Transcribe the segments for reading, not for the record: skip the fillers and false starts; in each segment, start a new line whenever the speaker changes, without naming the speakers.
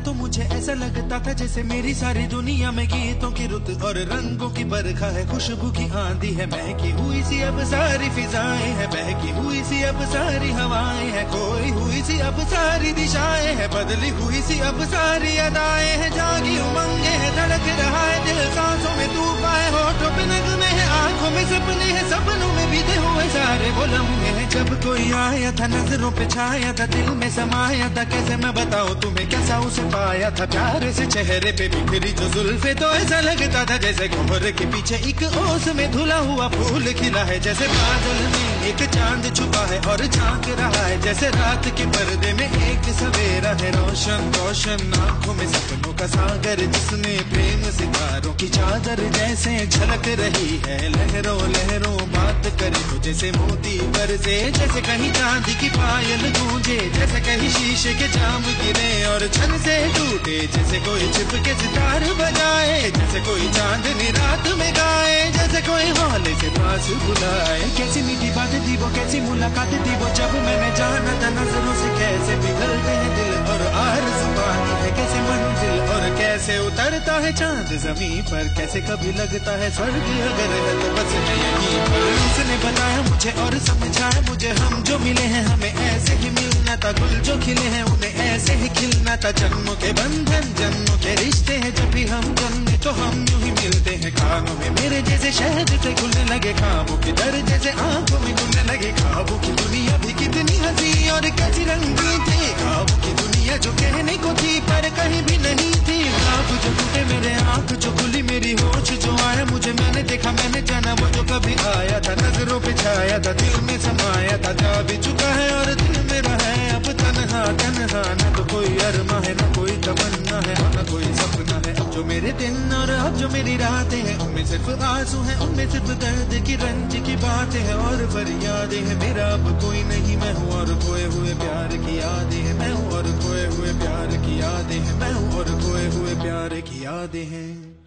तो मुझे ऐसा लगता था जैसे मेरी सारी दुनिया में गीतों की रुत और रंगों की बरखा है, खुशबू की आंधी है, महकी हुई सी अब सारी फिजाएं है, बहकी हुई सी अब सारी हवाएं है, खोई हुई सी अब सारी दिशाएं है, बदली हुई सी अब सारी अदाएं है, जागी उमंगे है, धड़क रहा है दिल, सांसों में तूफान है, होठों पे नगमे है, आंखों में सपने हैं, सपनों में बीते हुए सारे वो लम्हे हैं। जब कोई आया था नजरों पे छाया था, दिल में समाया था, कैसे मैं बताऊं तुम्हें कैसा उसे पाया था, प्यारे से चेहरे पे बिखरी जो जुल्फे, तो ऐसा लगता था जैसे कोहरे के पीछे एक ओस में धुला हुआ फूल खिला है, जैसे बादल में एक चांद छुपा है और झांक रहा है, जैसे रात के पर्दे में एक सवेरा है, रोशन रोशन आंखों में सपनों का सागर, जिसमें प्रेम सितारों की चादर जैसे झलक रही है, लहरों लहरों बात करे तो जैसे मोती बरसे, जैसे कहीं चांदी की पायल गूंजे, जैसे कहीं शीशे के जाम गिरे और छन से टूटे, जैसे कोई छिप के सितार बजाए, जैसे कोई चांदनी रात में गाए, जैसे कोई हौले से पास बुलाए। कैसी मीठी बात थी वो, कैसी मुलाकात थी वो, जब मैंने जाना था नजरों से कैसे पिघलते हैं दिल और आरज़ू पानी है, कैसे मंजिल और कैसे उतरता है चांद जमीन पर, कैसे कभी लगता है स्वर्ग अगर है तो बस मैं यहीं पर। उसने बताया मुझे और समझाया मुझे, हम जो मिले हैं हमें ऐसे ही मिलना था, गुल जो खिले हैं उन्हें ऐसे ही खिलना था, जन्मों के बंधन जन्मों के रिश्ते हैं, जब भी हम जन्मे तो हम यूं ही मिलते हैं, कानों में मेरे जैसे शहद से खुलने लगे ख्वाबों की दर, जैसे आंखों में खुलने लगे ख्वाबों की दुनिया भी कितनी हंसी और कैसी रंगी थी, ख्वाबों की दुनिया जो कहने को थी पर कहीं भी नहीं थी, ख्वाब जो टूटे मेरे आंख जो खुली मेरी होश जो आया मुझे, मैंने देखा मैंने जाना वो जो कभी आया था, नजरों पे छाया था, दिल में समाया था, जा भी चुका है और दिल मेरा है अब तन्हा तन्हा, न तो कोई अरमा है न कोई तमन्ना है न कोई सपना है, अब जो मेरे दिन और अब जो मेरी रातें हैं उनमें सिर्फ आंसू हैं, उनमें सिर्फ दर्द की रंज की बातें हैं और फरियादें हैं, मेरा अब कोई नहीं, मैं हूँ और खोए हुए प्यार की यादें हैं, मैं हूँ और खोए हुए प्यार की यादें हैं, मैं हूँ और खोए हुए प्यार की यादें हैं।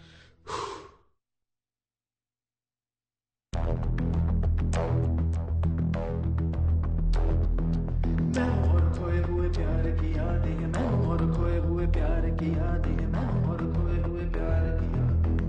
मैं हूँ और खोए हुए प्यार की यादें हैं, मैं हूँ और खोए हुए प्यार की यादें हैं, मैं हूँ और खोए हुए प्यार की यादें।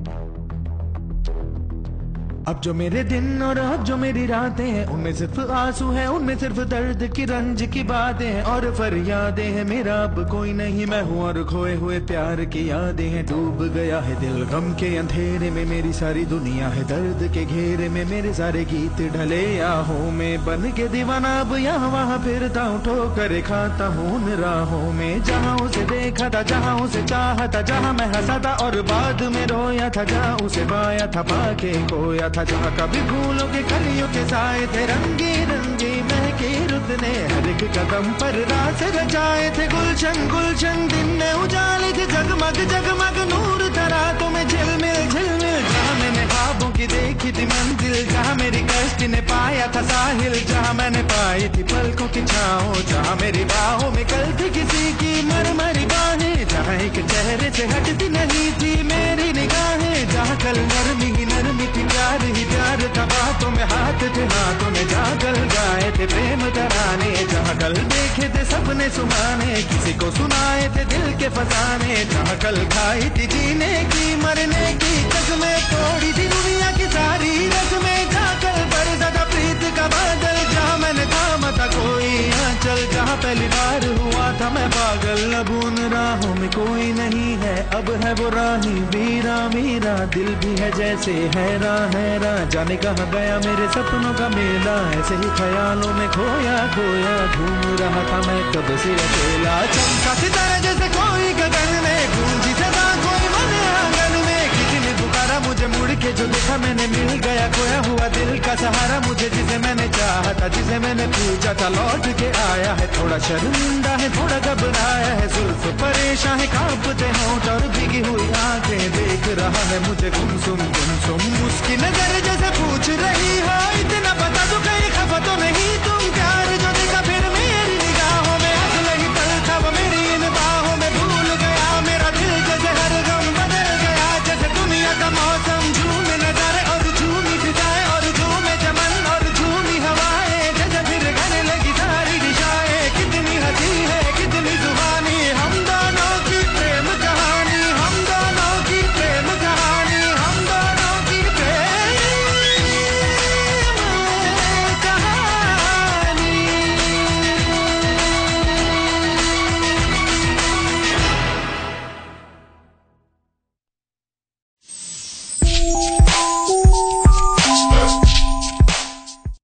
अब जो मेरे दिन और अब जो मेरी रातें हैं उनमें सिर्फ आंसू हैं, उनमें सिर्फ दर्द की रंज की बातें हैं और फरियादें हैं, मेरा अब कोई नहीं, मैं हूँ और खोए हुए प्यार की यादें हैं, डूब गया है दिल गम के अंधेरे में, मेरी सारी दुनिया है दर्द के घेरे में, मेरे सारे गीत ढले आहों में, बन के दीवाना अब यहाँ वहाँ फिरता हूँ, ठोकर खाता हूँ उन राहों में, जहाँ उसे देखा था जहाँ उसे चाहा था, जहाँ मैं हंसा था और बाद में रोया था, जहाँ उसे पाया था पाके खोया था, जहाँ कभी फूलों के कलियों के साए थे, रंगी रंगी महकी रुत ने हर एक कदम पर रास रचाए थे, गुलशन गुलशन दिन ने उजाले थे, जगमग जगमग नूर था रातों में, झिलमिल झिलमिल, जहाँ मैंने ख्वाबों की देखी थी मंजिल, जहाँ मेरी कश्ती ने पाया था साहिल, जहाँ मैंने पाई थी पलकों की छाओ, जहाँ मेरी बाहों में कल थी किसी की मरमरी बाहें, जहाँ एक चेहरे से हटती नहीं थी मेरी निगाहें, जहाँ कल नरमी ही नरमी थी, प्यार ही प्यार था, बातों में हाथ थे हाथों में, जहाँ कल गाए थे प्रेम तराने, जहाँ कल देखे थे सपने सुहाने, किसी को सुनाए थे दिल के फसाने, जहाँ कल खाई थी जीने की मरने की कसमें, तोड़ी थी दुनिया की सारी रस्में, जहाँ कल बरसा था प्रीत का बादल, जहाँ मैंने थामा था कोई आंचल, जहाँ पहली बार हुआ था मैं पागल, अब उन राहों में कोई नहीं है, अब है वो राही वीरा वीरा, दिल भी है जैसे हैरान हैरान, जाने कहाँ गया मेरे सपनों का मेला, ऐसे ही ख्यालों में खोया खोया घूम रहा था मैं कब से अकेला, चमका सितारा जैसे कोई गगन में, गूंजी सदा कोई मन आंगन में, किसी ने पुकारा मुझे मुड़ के जो देखा मैंने, मिल गया खोया हुआ दिल का सहारा मुझे, जिसे मैंने चाहा था जिसे मैंने पूछा था, लौट के आया है, थोड़ा शर्मिंदा है थोड़ा घबराया है, जुल्फ परेशान है कांपते होंठ और भीगी हुई आंखें, देख रहा है मुझे गुमसुम गुमसुम, उसकी नजर जैसे पूछ रही